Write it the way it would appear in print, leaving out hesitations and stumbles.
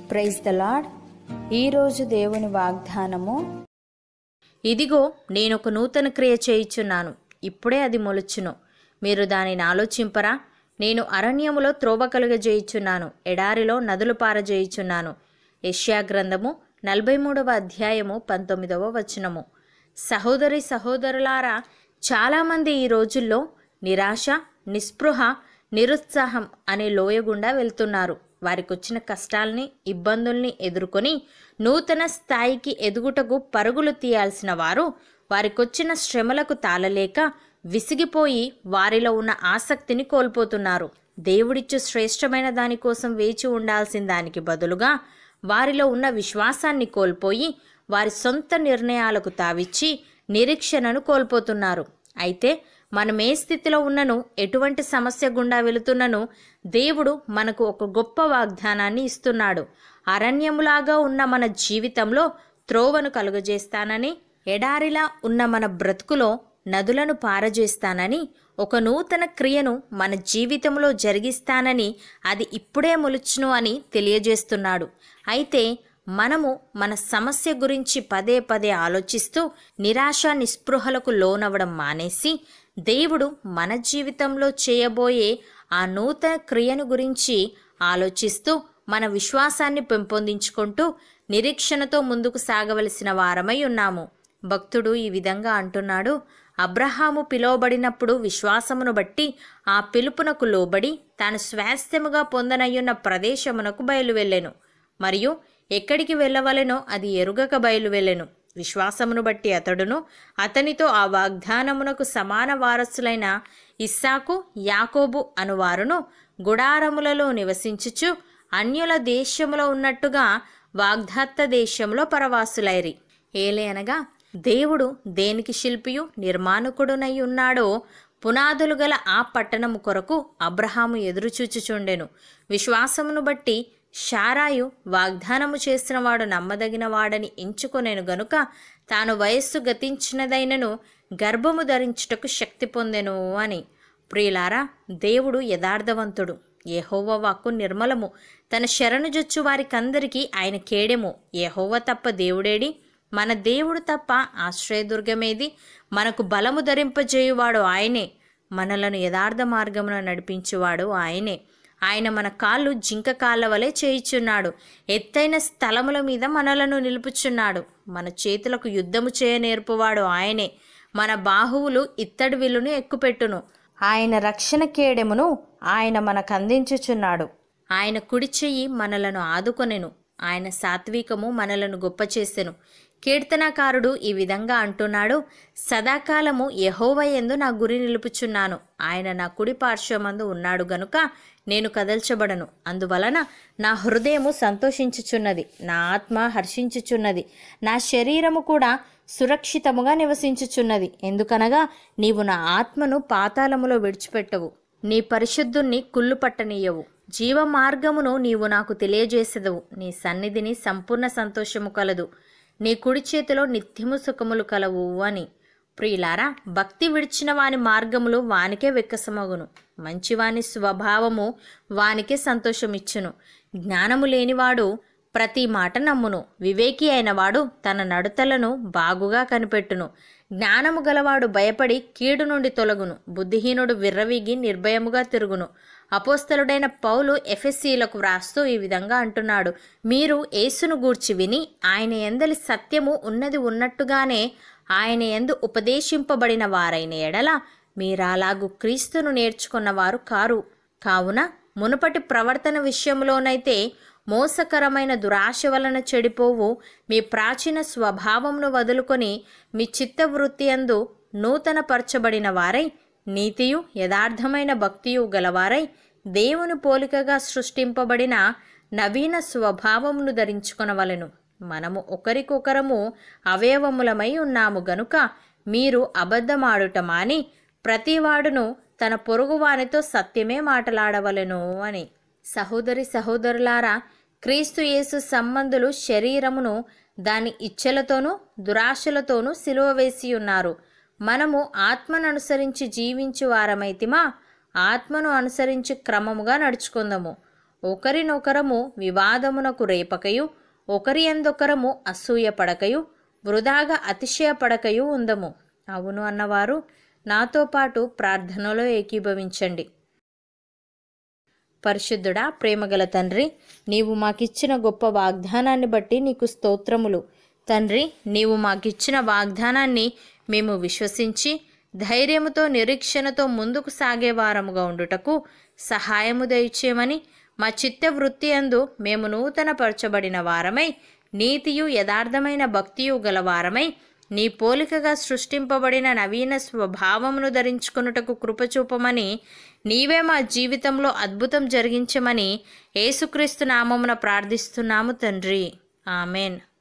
Praise the lord. ఈరోజు దేవుని వాగ్దానము, ఇదిగో నేనొక నూతన క్రియ చేయుచున్నాను, ఇప్పుడే అది మొలుచును, మీరు దానిని ఆలోచింపరా? నేను అరణ్యములో త్రోవ కలుగజేయుచున్నాను, ఎడారిలో నదులు పారజేయుచున్నాను. యెషయా గ్రంథము 43వ అధ్యాయము 19వ వచనము. సహోదరి సహోదరులారా, చాలామంది ఈ రోజుల్లో నిరాశ, నిస్పృహ, నిరుత్సాహం అనే లోయ గుండా వెళ్తున్నారు. వారికొచ్చిన కష్టాల్ని, ఇబ్బందుల్ని ఎదుర్కొని నూతన స్థాయికి ఎదుగుటకు పరుగులు తీయాల్సిన వారు వారికొచ్చిన శ్రమలకు తాళలేక విసిగిపోయి వారిలో ఉన్న ఆసక్తిని కోల్పోతున్నారు. దేవుడిచ్చు శ్రేష్టమైన దానికోసం వేచి ఉండాల్సిన దానికి బదులుగా వారిలో ఉన్న విశ్వాసాన్ని కోల్పోయి వారి సొంత నిర్ణయాలకు తావిచ్చి నిరీక్షణను కోల్పోతున్నారు. అయితే మనం ఏ స్థితిలో ఉన్నను, ఎటువంటి సమస్య గుండా వెళుతున్నను, దేవుడు మనకు ఒక గొప్ప వాగ్దానాన్ని ఇస్తున్నాడు. అరణ్యములాగా ఉన్న మన జీవితంలో త్రోవను కలుగజేస్తానని, ఎడారిలా ఉన్న మన బ్రతుకులో నదులను పారజేస్తానని, ఒక నూతన క్రియను మన జీవితంలో జరిగిస్తానని, అది ఇప్పుడే మొలుచును అని తెలియజేస్తున్నాడు. అయితే మనము మన సమస్య గురించి పదే పదే ఆలోచిస్తూ నిరాశ, నిస్పృహలకు లోనవ్వడం మానేసి దేవుడు మన జీవితంలో చేయబోయే ఆ నూతన క్రియను గురించి ఆలోచిస్తూ మన విశ్వాసాన్ని పెంపొందించుకుంటూ నిరీక్షణతో ముందుకు సాగవలసిన వారమై ఉన్నాము. భక్తుడు ఈ విధంగా అంటున్నాడు: అబ్రహాము పిలువబడినప్పుడు విశ్వాసమును బట్టి ఆ పిలుపునకు లోబడి తాను స్వాస్థ్యముగా పొందనయ్యున్న ప్రదేశమునకు బయలువెళ్ళెను, మరియు ఎక్కడికి వెళ్ళవలెనో అది ఎరుగక బయలువెళ్ళెను. విశ్వాసమును బట్టి అతడును అతనితో ఆ వాగ్దానమునకు సమాన వారసులైన ఇస్సాకు, యాకోబు అనువారును గుడారములలో నివసించుచు అన్యుల దేశములో ఉన్నట్టుగా వాగ్దత్త దేశంలో పరవాసులైరి. ఏలయనగా దేవుడు దేనికి శిల్పియు నిర్మాణకుడునై ఉన్నాడో పునాదులు గల ఆ పట్టణము కొరకు అబ్రహాము ఎదురుచూచుచుండెను. విశ్వాసమును బట్టి శారాయు వాగ్దానము చేసినవాడు నమ్మదగిన వాడని ఎంచుకొనెను గనుక తాను వయస్సు గతించినదైనను గర్భము ధరించుటకు శక్తి పొందెను అని. ప్రియులారా, దేవుడు యథార్థవంతుడు. యెహోవా వాక్కు నిర్మలము. తన శరణుజొచ్చు వారికందరికీ ఆయన కేడెము. యెహోవా తప్ప దేవుడేడి? మన దేవుడు తప్ప ఆశ్రయదుర్గమేది? మనకు బలము ధరింపజేయువాడు ఆయనే, మనలను యథార్థ మార్గమున నడిపించువాడు ఆయనే. ఆయన మన కాళ్ళు జింక కాళ్ళ వలె చేయుచున్నాడు, ఎత్తైన స్థలముల మీద మనలను నిలుపుచున్నాడు. మన చేతులకు యుద్ధము చేయ నేర్పువాడు ఆయనే, మన బాహువులు ఇత్తడి విల్లును ఎక్కుపెట్టును. ఆయన రక్షణ కేడెమును ఆయన మనకు అందించుచున్నాడు. ఆయన కుడి చెయ్యి మనలను ఆదుకొనెను, ఆయన సాత్వికము మనలను గొప్ప చేసెను. కీర్తనకారుడు ఈ విధంగా అంటున్నాడు: సదాకాలము యెహోవా యందు నా గురి నిలుపుచున్నాను, ఆయన నా కుడి పార్శ్వమందు ఉన్నాడు గనుక నేను కదల్చబడను. అందువలన నా హృదయము సంతోషించుచున్నది, నా ఆత్మ హర్షించుచున్నది, నా శరీరము కూడా సురక్షితముగా నివసించుచున్నది. ఎందుకనగా నీవు నా ఆత్మను పాతాళములో విడిచిపెట్టవు, నీ పరిశుద్ధుణ్ణి కుళ్ళు పట్టనీయవు. జీవ మార్గమును నీవు నాకు తెలియజేసెదవు. నీ సన్నిధిని సంపూర్ణ సంతోషము కలదు, నీ కుడి చేతిలో నిత్యము సుఖములు కలవు అని. ప్రియులారా, భక్తి విడిచిన వాని మార్గములు వానికే వెక్కసమగును, మంచివాని స్వభావము వానికే సంతోషమిచ్చును. జ్ఞానము లేనివాడు ప్రతి మాట నమ్మును, వివేకి అయినవాడు తన నడతలను బాగుగా కనిపెట్టును. జ్ఞానము గలవాడు భయపడి కీడు నుండి తొలగును, బుద్ధిహీనుడు విర్రవీగి నిర్భయముగా తిరుగును. అపోస్తలుడైన పౌలు ఎఫెసీలకు వ్రాస్తూ ఈ విధంగా అంటున్నాడు: మీరు యేసును గూర్చి విని ఆయన యందలి సత్యము ఉన్నది ఉన్నట్టుగానే ఆయన యందు ఉపదేశింపబడిన వారైన ఎడల మీరాలాగు క్రీస్తును నేర్చుకున్నవారు కారు. కావున మునుపటి ప్రవర్తన విషయంలోనైతే మోసకరమైన దురాశ వలన చెడిపోవు మీ ప్రాచీన స్వభావమును వదులుకొని మీ చిత్తవృత్తి యందు నూతన పరచబడిన వారై నీతియు యథార్థమైన భక్తియు గలవారై దేవుని పోలికగా సృష్టింపబడిన నవీన స్వభావమును ధరించుకొనవలెను. మనము ఒకరికొకరము అవయవములమై ఉన్నాము గనుక మీరు అబద్ధమాడుట మాని ప్రతివాడును తన పొరుగువానితో సత్యమే మాటలాడవలెను అని. సహోదరి సహోదరులారా, క్రీస్తు యేసు సంబంధులు శరీరమును దాని ఇచ్ఛలతోనూ దురాశలతోనూ సిలువ వేసి ఉన్నారు. మనము ఆత్మను అనుసరించి జీవించు వారమైతిమా, ఆత్మను అనుసరించి క్రమముగా నడుచుకుందాము. ఒకరినొకరము వివాదమునకు రేపకయు ఒకరి యందొకరము అసూయపడకయు వృధాగా అతిశయపడకయు ఉందము. అవును అన్నవారు నాతో పాటు ప్రార్థనలో ఏకీభవించండి. పరిశుద్ధుడా, ప్రేమగల తండ్రి, నీవు మాకిచ్చిన గొప్ప వాగ్దానాన్ని బట్టి నీకు స్తోత్రములు. తండ్రి, నీవు మాకిచ్చిన వాగ్దానాన్ని మేము విశ్వసించి ధైర్యముతో నిరీక్షణతో ముందుకు సాగే వారముగా ఉండుటకు సహాయము దయచేయమని, మా చిత్త వృత్తి యందు మేము నూతన పరచబడిన వారమై నీతియు యథార్థమైన భక్తియు గల వారమై నీ పోలికగా సృష్టింపబడిన నవీన స్వభావమును ధరించుకొనుటకు కృపచూపమని, నీవే మా జీవితంలో అద్భుతం జరిగించమని యేసుక్రీస్తు నామమున ప్రార్థిస్తున్నాము తండ్రి. ఆమెన్.